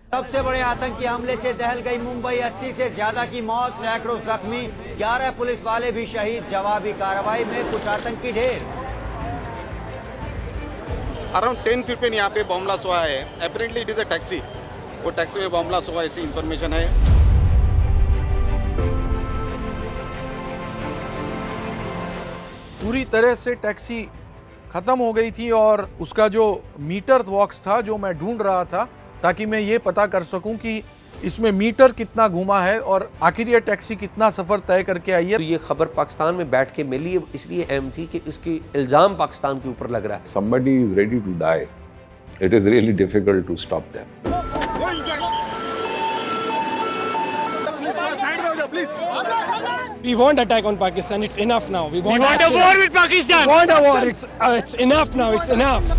सबसे बड़े आतंकी हमले से दहल गई मुंबई, 80 से ज्यादा की मौत, सैकड़ों जख्मी, 11 पुलिस वाले भी शहीद। जवाबी कार्रवाई में कुछ आतंकी ढेर। अराउंड 10 people यहाँ पे बॉम्ब ब्लास्ट हुआ है। Apparently it is a taxi, वो टैक्सी में बॉम्ब ब्लास्ट हुआ, ऐसी इंफॉर्मेशन है। पूरी तरह से टैक्सी खत्म हो गई थी और उसका जो मीटर बॉक्स था जो मैं ढूंढ रहा था ताकि मैं ये पता कर सकूं कि इसमें मीटर कितना घूमा है और आखिर ये टैक्सी कितना सफर तय करके आई है। तो ये खबर पाकिस्तान में बैठ के मिली, इसलिए अहम थी कि इसकी इल्जाम पाकिस्तान के ऊपर लग रहा है। Somebody is ready to die. It is really difficult to stop them. We want attack on Pakistan. It's enough now. We want a war with Pakistan. We want a war. It's enough now. It's enough.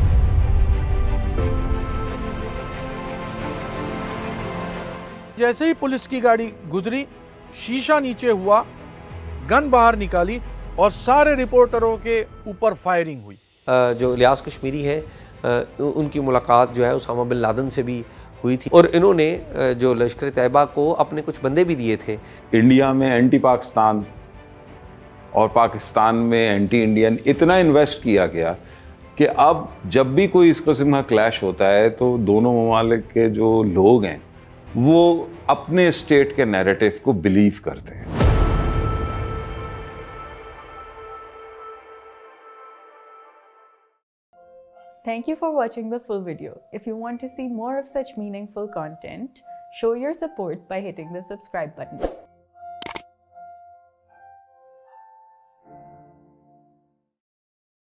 जैसे ही police की गाड़ी गुजरी, शीशा नीचे हुआ, gun बाहर निकाली और सारे रिपोर्टरों के ऊपर फायरिंग हुई। जो इलियास कश्मीरी है, उनकी मुलाकात जो है उसामा बिन लादेन से भी हुई थी और इन्होंने जो लश्कर तैयबा को अपने कुछ बंदे भी दिए थे। इंडिया में एंटी पाकिस्तान और पाकिस्तान में एंटी इंडियन इतना इन्वेस्ट किया गया कि अब जब भी कोई इस किस्म का क्लैश होता है तो दोनों ममालिक के जो लोग हैं वो अपने स्टेट के नैरेटिव को बिलीव करते हैं। Thank you for watching the full video. If you want to see more of such meaningful content, show your support by hitting the subscribe button.